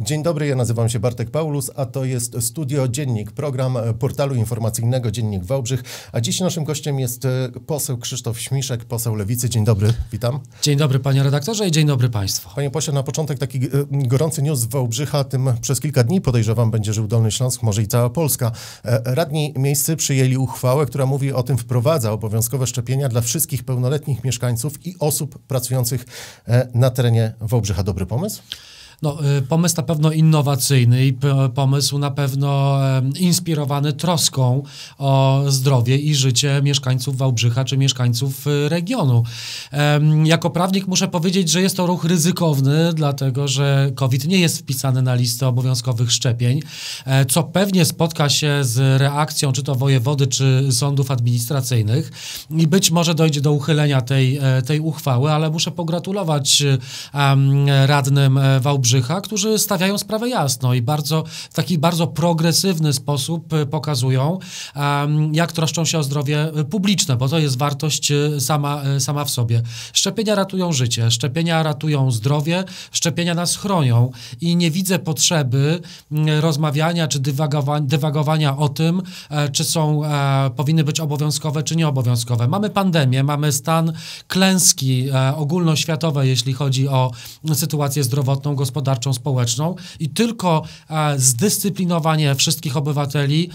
Dzień dobry, ja nazywam się Bartek Paulus, a to jest Studio Dziennik, program portalu informacyjnego Dziennik Wałbrzych, a dziś naszym gościem jest poseł Krzysztof Śmiszek, poseł Lewicy. Dzień dobry, witam. Dzień dobry panie redaktorze i dzień dobry państwu. Panie pośle, na początek taki gorący news z Wałbrzycha, tym przez kilka dni podejrzewam będzie żył Dolny Śląsk, może i cała Polska. Radni miejscy przyjęli uchwałę, która mówi o tym, wprowadza obowiązkowe szczepienia dla wszystkich pełnoletnich mieszkańców i osób pracujących na terenie Wałbrzycha. Dobry pomysł? No, pomysł na pewno innowacyjny i pomysł na pewno inspirowany troską o zdrowie i życie mieszkańców Wałbrzycha czy mieszkańców regionu. Jako prawnik muszę powiedzieć, że jest to ruch ryzykowny, dlatego że COVID nie jest wpisany na listę obowiązkowych szczepień, co pewnie spotka się z reakcją czy to wojewody, czy sądów administracyjnych i być może dojdzie do uchylenia tej uchwały, ale muszę pogratulować radnym Wałbrzycha, którzy stawiają sprawę jasno i w taki bardzo progresywny sposób pokazują, jak troszczą się o zdrowie publiczne, bo to jest wartość sama w sobie. Szczepienia ratują życie, szczepienia ratują zdrowie, szczepienia nas chronią i nie widzę potrzeby rozmawiania czy dywagowania o tym, czy powinny być obowiązkowe, czy nieobowiązkowe. Mamy pandemię, mamy stan klęski ogólnoświatowej, jeśli chodzi o sytuację zdrowotną, gospodarczą, społeczną i tylko zdyscyplinowanie wszystkich obywateli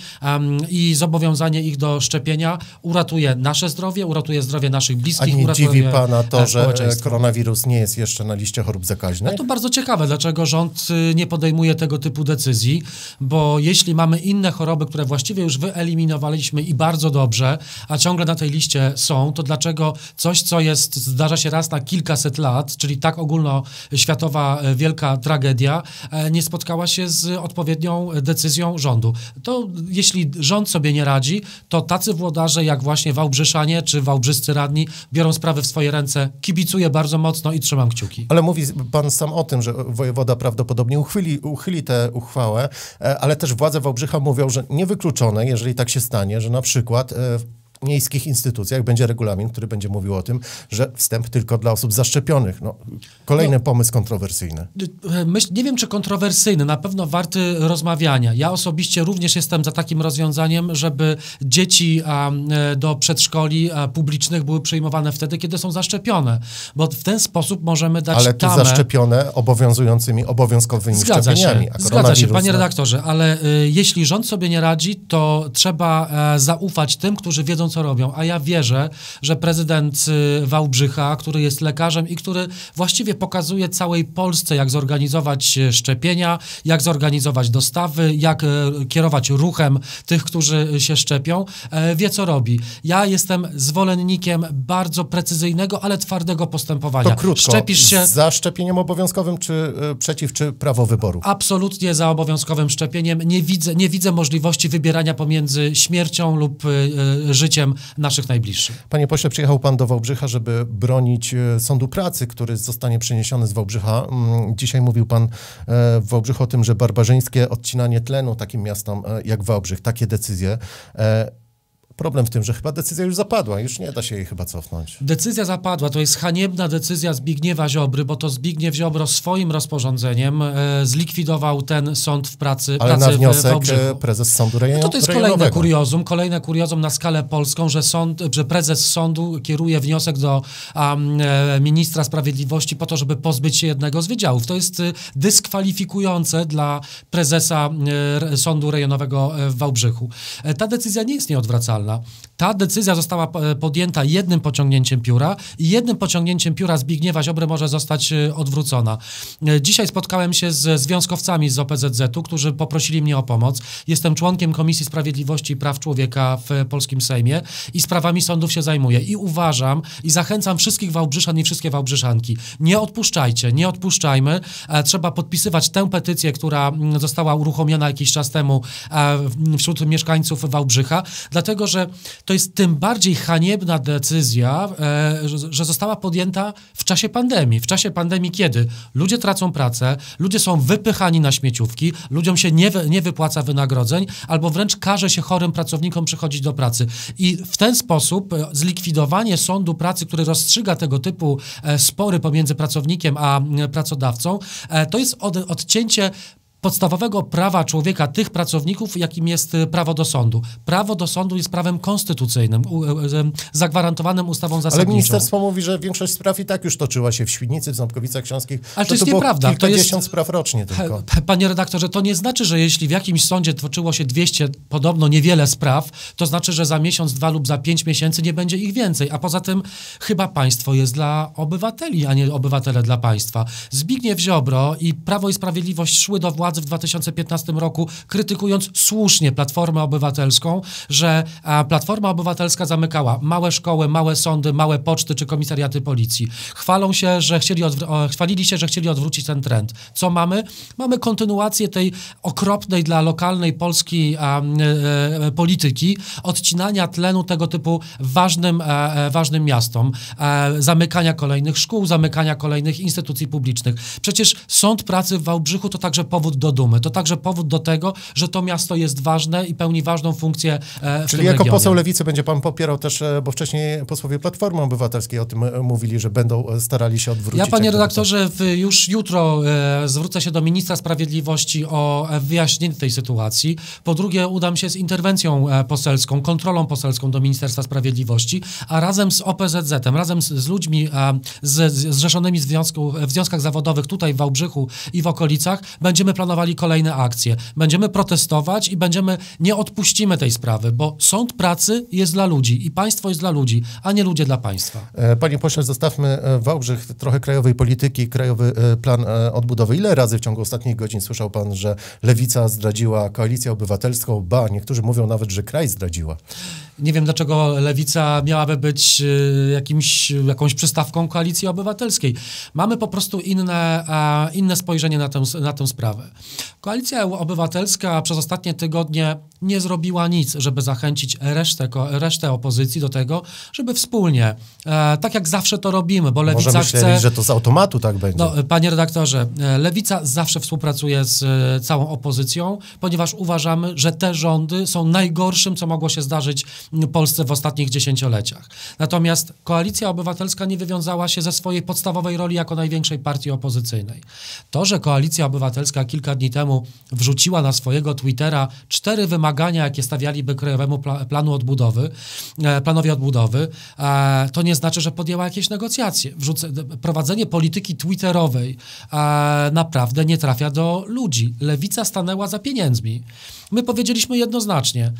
i zobowiązanie ich do szczepienia uratuje nasze zdrowie, uratuje zdrowie naszych bliskich. A nie dziwi pana to, że koronawirus nie jest jeszcze na liście chorób zakaźnych? No to bardzo ciekawe, dlaczego rząd nie podejmuje tego typu decyzji, bo jeśli mamy inne choroby, które właściwie już wyeliminowaliśmy i bardzo dobrze, a ciągle na tej liście są, to dlaczego coś, co zdarza się raz na kilkaset lat, czyli tak ogólnoświatowa wielka tragedia, nie spotkała się z odpowiednią decyzją rządu. To jeśli rząd sobie nie radzi, to tacy włodarze jak właśnie wałbrzyszanie czy wałbrzyscy radni biorą sprawy w swoje ręce. Kibicuję bardzo mocno i trzymam kciuki. Ale mówi pan sam o tym, że wojewoda prawdopodobnie uchyli tę uchwałę, ale też władze Wałbrzycha mówią, że niewykluczone, jeżeli tak się stanie, że na przykład w miejskich instytucjach będzie regulamin, który będzie mówił o tym, że wstęp tylko dla osób zaszczepionych. Kolejny pomysł kontrowersyjny. Nie wiem, czy kontrowersyjny, na pewno warty rozmawiania. Ja osobiście również jestem za takim rozwiązaniem, żeby dzieci do przedszkoli publicznych były przyjmowane wtedy, kiedy są zaszczepione, bo w ten sposób możemy dać ale te zaszczepione obowiązkowymi szczepieniami. Zgadza się, panie redaktorze, ale jeśli rząd sobie nie radzi, to trzeba zaufać tym, którzy wiedzą, co robią, a ja wierzę, że prezydent Wałbrzycha, który jest lekarzem i który właściwie pokazuje całej Polsce, jak zorganizować szczepienia, jak zorganizować dostawy, jak kierować ruchem tych, którzy się szczepią, wie, co robi. Ja jestem zwolennikiem bardzo precyzyjnego, ale twardego postępowania. To krótko, szczepisz się za szczepieniem obowiązkowym, czy przeciw, czy prawo wyboru? Absolutnie za obowiązkowym szczepieniem. Nie widzę możliwości wybierania pomiędzy śmiercią lub życiem naszych najbliższych. Panie pośle, przyjechał pan do Wałbrzycha, żeby bronić Sądu Pracy, który zostanie przeniesiony z Wałbrzycha. Dzisiaj mówił pan w Wałbrzychu o tym, że barbarzyńskie odcinanie tlenu takim miastom jak Wałbrzych, takie decyzje. Problem w tym, że chyba decyzja już zapadła, już nie da się jej chyba cofnąć. Decyzja zapadła, to jest haniebna decyzja Zbigniewa Ziobry, bo to Zbigniew Ziobro swoim rozporządzeniem zlikwidował ten sąd w pracy. Ale na wniosek prezes sądu rejonowego. To jest kolejne kuriozum na skalę polską, że prezes sądu kieruje wniosek do ministra sprawiedliwości po to, żeby pozbyć się jednego z wydziałów. To jest dyskwalifikujące dla prezesa sądu rejonowego w Wałbrzychu. Ta decyzja nie jest nieodwracalna. Ta decyzja została podjęta jednym pociągnięciem pióra i jednym pociągnięciem pióra Zbigniewa Ziobry może zostać odwrócona. Dzisiaj spotkałem się z związkowcami z OPZZ-u, którzy poprosili mnie o pomoc. Jestem członkiem Komisji Sprawiedliwości i Praw Człowieka w polskim Sejmie i sprawami sądów się zajmuję. I uważam i zachęcam wszystkich Wałbrzyszan i wszystkie Wałbrzyszanki. Nie odpuszczajcie, nie odpuszczajmy. Trzeba podpisywać tę petycję, która została uruchomiona jakiś czas temu wśród mieszkańców Wałbrzycha, dlatego że to jest tym bardziej haniebna decyzja, że została podjęta w czasie pandemii. W czasie pandemii, kiedy ludzie tracą pracę, ludzie są wypychani na śmieciówki, ludziom się nie wypłaca wynagrodzeń, albo wręcz każe się chorym pracownikom przychodzić do pracy. I w ten sposób zlikwidowanie sądu pracy, który rozstrzyga tego typu spory pomiędzy pracownikiem a pracodawcą, to jest odcięcie podstawowego prawa człowieka, tych pracowników, jakim jest prawo do sądu. Prawo do sądu jest prawem konstytucyjnym, zagwarantowanym ustawą zasadniczą. Ale ministerstwo mówi, że większość spraw i tak już toczyła się w Świdnicy, w Ząbkowicach Śląskich. Ale to jest nieprawda. Kilkadziesiąt spraw rocznie tylko. Panie redaktorze, to nie znaczy, że jeśli w jakimś sądzie toczyło się 200, podobno niewiele spraw, to znaczy, że za miesiąc, 2 lub za 5 miesięcy nie będzie ich więcej. A poza tym chyba państwo jest dla obywateli, a nie obywatele dla państwa. Zbigniew Ziobro i Prawo i Sprawiedliwość szły do władzy w 2015 roku, krytykując słusznie Platformę Obywatelską, że Platforma Obywatelska zamykała małe szkoły, małe sądy, małe poczty czy komisariaty policji. Chwalili się, że chcieli odwrócić ten trend. Co mamy? Mamy kontynuację tej okropnej dla lokalnej polskiej polityki, odcinania tlenu tego typu ważnym miastom, zamykania kolejnych szkół, zamykania kolejnych instytucji publicznych. Przecież Sąd Pracy w Wałbrzychu to także powód do dumy, to także powód do tego, że to miasto jest ważne i pełni ważną funkcję w Czyli tym jako regionie. poseł Lewicy będzie pan popierał też, bo wcześniej posłowie Platformy Obywatelskiej o tym mówili, że będą starali się odwrócić. Ja, panie redaktorze, już jutro zwrócę się do ministra sprawiedliwości o wyjaśnienie tej sytuacji. Po drugie, udam się z interwencją poselską, kontrolą poselską do Ministerstwa Sprawiedliwości, a razem z OPZZ-em, razem z ludźmi zrzeszonymi w związkach zawodowych tutaj w Wałbrzychu i w okolicach, będziemy planowali kolejne akcje. Będziemy protestować i nie odpuścimy tej sprawy, bo Sąd Pracy jest dla ludzi i państwo jest dla ludzi, a nie ludzie dla państwa. Panie pośle, zostawmy Wałbrzych, trochę krajowej polityki, krajowy plan odbudowy. Ile razy w ciągu ostatnich godzin słyszał pan, że Lewica zdradziła Koalicję Obywatelską? Niektórzy mówią nawet, że kraj zdradziła. Nie wiem, dlaczego Lewica miałaby być jakąś przystawką Koalicji Obywatelskiej. Mamy po prostu inne spojrzenie na tę sprawę. Koalicja Obywatelska przez ostatnie tygodnie nie zrobiła nic, żeby zachęcić resztę opozycji do tego, żeby wspólnie, tak jak zawsze to robimy, bo Lewica Może myśleli, że to z automatu tak będzie. No, panie redaktorze, Lewica zawsze współpracuje z całą opozycją, ponieważ uważamy, że te rządy są najgorszym, co mogło się zdarzyć Polsce w ostatnich dziesięcioleciach. Natomiast Koalicja Obywatelska nie wywiązała się ze swojej podstawowej roli jako największej partii opozycyjnej. To, że Koalicja Obywatelska kilka dni temu wrzuciła na swojego Twittera 4 wymagania, jakie stawialiby Krajowemu Planowi Odbudowy, to nie znaczy, że podjęła jakieś negocjacje. Prowadzenie polityki twitterowej naprawdę nie trafia do ludzi. Lewica stanęła za pieniędzmi. My powiedzieliśmy jednoznacznie,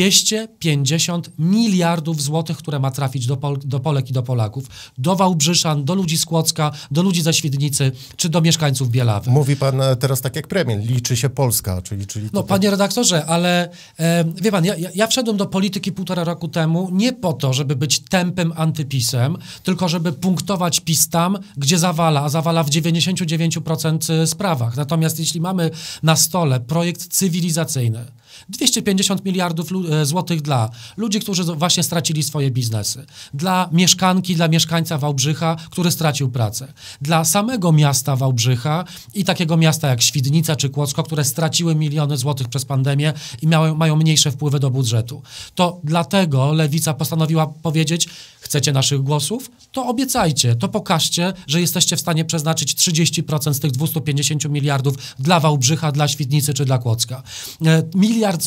250 miliardów złotych, które ma trafić do Polek i do Polaków, do Wałbrzyszan, do ludzi z Kłodzka, do ludzi ze Świdnicy, czy do mieszkańców Bielawy. Mówi pan teraz tak jak premier, liczy się Polska, czyli No, panie redaktorze, ale wie pan, ja wszedłem do polityki 1,5 roku temu nie po to, żeby być tępym antypisem, tylko żeby punktować PiS tam, gdzie zawala, a zawala w 99% sprawach. Natomiast jeśli mamy na stole projekt cywilizacyjny, 250 miliardów złotych dla ludzi, którzy właśnie stracili swoje biznesy, dla mieszkanki, dla mieszkańca Wałbrzycha, który stracił pracę, dla samego miasta Wałbrzycha i takiego miasta jak Świdnica czy Kłodzko, które straciły miliony złotych przez pandemię i mają mniejsze wpływy do budżetu. To dlatego Lewica postanowiła powiedzieć, chcecie naszych głosów? To obiecajcie, to pokażcie, że jesteście w stanie przeznaczyć 30% z tych 250 miliardów dla Wałbrzycha, dla Świdnicy czy dla Kłodzka. Miliard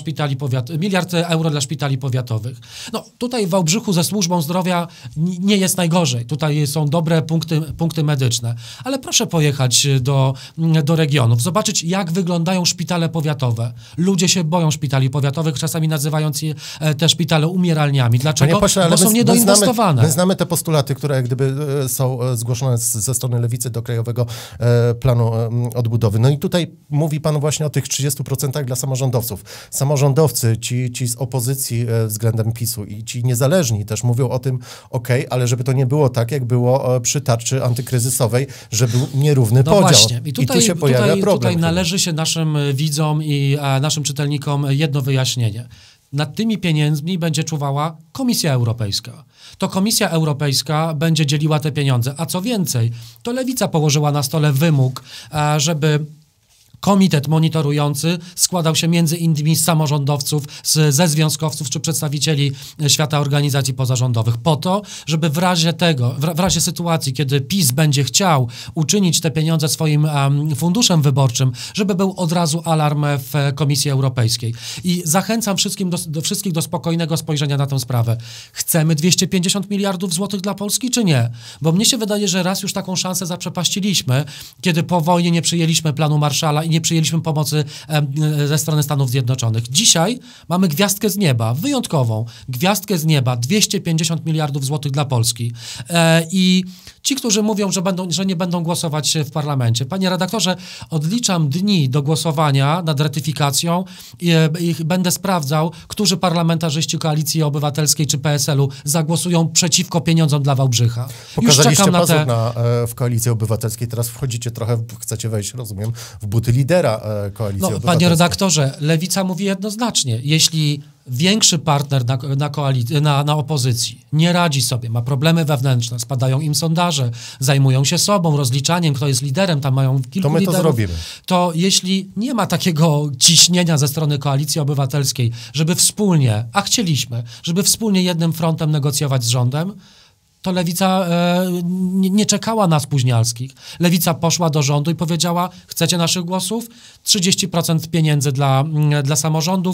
euro dla szpitali powiatowych. No tutaj w Wałbrzychu ze służbą zdrowia nie jest najgorzej. Tutaj są dobre punkty medyczne. Ale proszę pojechać do regionów, zobaczyć jak wyglądają szpitale powiatowe. Ludzie się boją szpitali powiatowych, czasami nazywając je te szpitale umieralniami. Dlaczego? Bo są niedoinwestowane. My znamy te postulaty, które jak gdyby są zgłoszone ze strony Lewicy do Krajowego Planu Odbudowy. No i tutaj mówi pan właśnie o tych 30% dla samorządowców. Samorządowcy, ci z opozycji względem PiS-u i ci niezależni też mówią o tym, ale żeby to nie było tak, jak było przy tarczy antykryzysowej, że był nierówny podział. Właśnie. I tu się pojawia problem. Tutaj należy się naszym widzom i naszym czytelnikom jedno wyjaśnienie. Nad tymi pieniędzmi będzie czuwała Komisja Europejska. To Komisja Europejska będzie dzieliła te pieniądze. A co więcej, to Lewica położyła na stole wymóg, żeby Komitet monitorujący składał się między innymi z samorządowców, ze związkowców czy przedstawicieli świata organizacji pozarządowych po to, żeby w razie sytuacji, kiedy PiS będzie chciał uczynić te pieniądze swoim funduszem wyborczym, żeby był od razu alarm w Komisji Europejskiej. I zachęcam wszystkich do spokojnego spojrzenia na tę sprawę. Chcemy 250 miliardów złotych dla Polski, czy nie? Bo mnie się wydaje, że raz już taką szansę zaprzepaściliśmy, kiedy po wojnie nie przyjęliśmy planu Marshalla i nie przyjęliśmy pomocy ze strony Stanów Zjednoczonych. Dzisiaj mamy gwiazdkę z nieba, wyjątkową gwiazdkę z nieba, 250 miliardów złotych dla Polski. I ci, którzy mówią, że nie będą głosować w parlamencie. Panie redaktorze, odliczam dni do głosowania nad ratyfikacją i będę sprawdzał, którzy parlamentarzyści Koalicji Obywatelskiej czy PSL-u zagłosują przeciwko pieniądzom dla Wałbrzycha. Pokazaliście pazur w Koalicji Obywatelskiej, teraz wchodzicie trochę, chcecie wejść, rozumiem, w buty lidera Koalicji Obywatelskiej. Panie redaktorze, Lewica mówi jednoznacznie, jeśli większy partner na opozycji nie radzi sobie, ma problemy wewnętrzne, spadają im sondaże, zajmują się sobą, rozliczaniem, kto jest liderem, tam mają kilku to my liderów, to zrobimy. To jeśli nie ma takiego ciśnienia ze strony Koalicji Obywatelskiej, żeby wspólnie, a chcieliśmy, żeby wspólnie jednym frontem negocjować z rządem, to Lewica nie czekała na spóźnialskich. Lewica poszła do rządu i powiedziała, chcecie naszych głosów? 30% pieniędzy dla samorządów,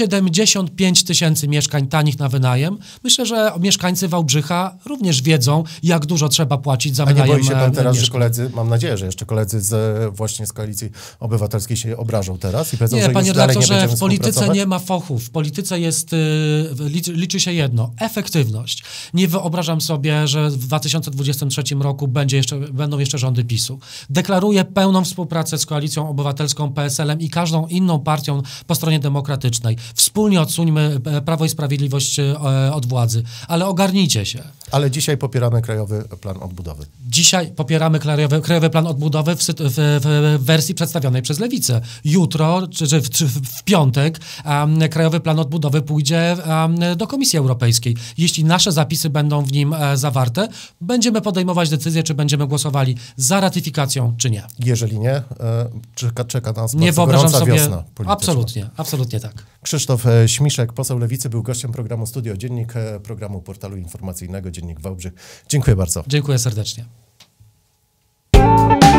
75 tysięcy mieszkań tanich na wynajem. Myślę, że mieszkańcy Wałbrzycha również wiedzą, jak dużo trzeba płacić za wynajem. A nie boi się pan teraz, mieszkań. że koledzy, mam nadzieję, że jeszcze koledzy właśnie z Koalicji Obywatelskiej się obrażą teraz i powiedzą, nie, że panie już dalej nie redaktorze, będziemy w polityce współpracować? nie ma fochów. W polityce liczy się jedno, efektywność. Nie wyobrażam sobie, że w 2023 roku będą jeszcze rządy PiS-u. Deklaruję pełną współpracę z Koalicją Obywatelską, PSL-em i każdą inną partią po stronie demokratycznej. Wspólnie odsuńmy Prawo i Sprawiedliwość od władzy. Ale ogarnijcie się. Ale dzisiaj popieramy Krajowy Plan Odbudowy. Dzisiaj popieramy Krajowy Plan Odbudowy w wersji przedstawionej przez Lewicę. Jutro, czy w piątek, Krajowy Plan Odbudowy pójdzie do Komisji Europejskiej. Jeśli nasze zapisy będą w nim zawarte, będziemy podejmować decyzję, czy będziemy głosowali za ratyfikacją, czy nie. Jeżeli nie, czeka nas nie bardzo gorąca wiosna polityczna. Absolutnie tak. Krzysztof Śmiszek, poseł Lewicy, był gościem programu Studio Dziennik, programu portalu informacyjnego Dziennik Wałbrzych. Dziękuję bardzo. Dziękuję serdecznie.